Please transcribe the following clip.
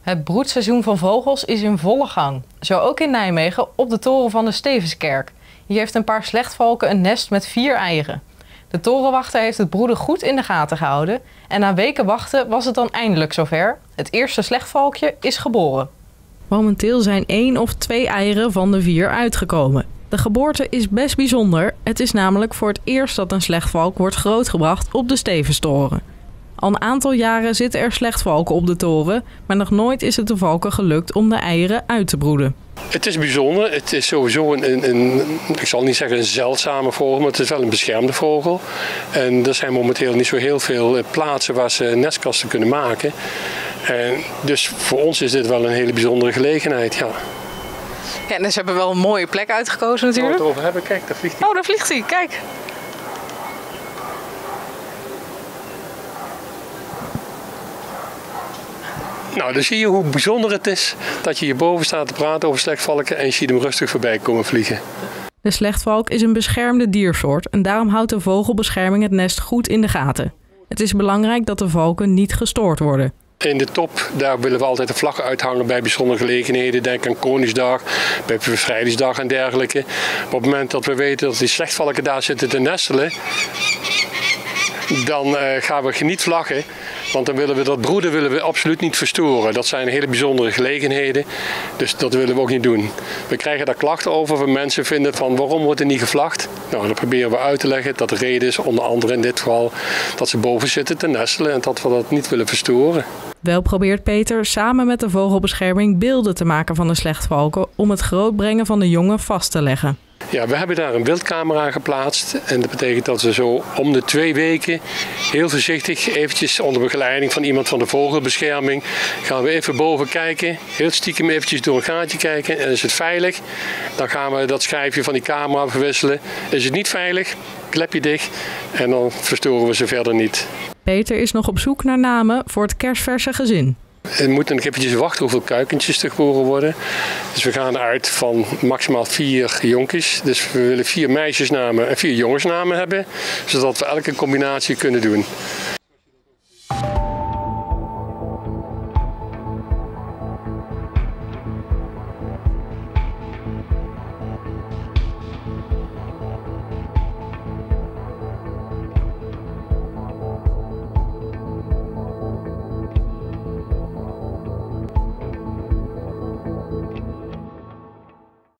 Het broedseizoen van vogels is in volle gang. Zo ook in Nijmegen op de toren van de Stevenskerk. Hier heeft een paar slechtvalken een nest met 4 eieren. De torenwachter heeft het broeden goed in de gaten gehouden. En na weken wachten was het dan eindelijk zover. Het eerste slechtvalkje is geboren. Momenteel zijn 1 of 2 eieren van de 4 uitgekomen. De geboorte is best bijzonder. Het is namelijk voor het eerst dat een slechtvalk wordt grootgebracht op de Stevenstoren. Al een aantal jaren zitten er slechtvalken op de toren, maar nog nooit is het de valken gelukt om de eieren uit te broeden. Het is bijzonder. Het is sowieso ik zal niet zeggen een zeldzame vogel, maar het is wel een beschermde vogel. En er zijn momenteel niet zo heel veel plaatsen waar ze nestkasten kunnen maken. En dus voor ons is dit wel een hele bijzondere gelegenheid, ja. Ja, en dus hebben we wel een mooie plek uitgekozen natuurlijk. Als we het over hebben, kijk, daar vliegt hij. Oh, daar vliegt hij, kijk. Nou, dan zie je hoe bijzonder het is dat je hierboven staat te praten over slechtvalken en je ziet hem rustig voorbij komen vliegen. De slechtvalk is een beschermde diersoort en daarom houdt de vogelbescherming het nest goed in de gaten. Het is belangrijk dat de valken niet gestoord worden. In de top, daar willen we altijd de vlag uithangen bij bijzondere gelegenheden. Denk aan Koningsdag, bij Bevrijdingsdag en dergelijke. Op het moment dat we weten dat die slechtvalken daar zitten te nestelen, dan gaan we niet vlaggen. Want dan willen we dat broeden absoluut niet verstoren. Dat zijn hele bijzondere gelegenheden. Dus dat willen we ook niet doen. We krijgen daar klachten over van mensen vinden van waarom wordt er niet gevlagd? Nou, dan proberen we uit te leggen dat de reden is onder andere in dit geval dat ze boven zitten te nestelen en dat we dat niet willen verstoren. Wel probeert Peter samen met de vogelbescherming beelden te maken van de slechtvalken om het grootbrengen van de jongen vast te leggen. Ja, we hebben daar een wildcamera geplaatst en dat betekent dat we zo om de 2 weken heel voorzichtig eventjes onder begeleiding van iemand van de vogelbescherming gaan we even boven kijken, heel stiekem eventjes door een gaatje kijken en is het veilig, dan gaan we dat schijfje van die camera verwisselen. Is het niet veilig, klepje dicht en dan verstoren we ze verder niet. Peter is nog op zoek naar namen voor het kerstverse gezin. We moeten nog eventjes wachten hoeveel kuikentjes er geboren worden. Dus we gaan uit van maximaal 4 jonkies. Dus we willen 4 meisjesnamen en 4 jongensnamen hebben. Zodat we elke combinatie kunnen doen.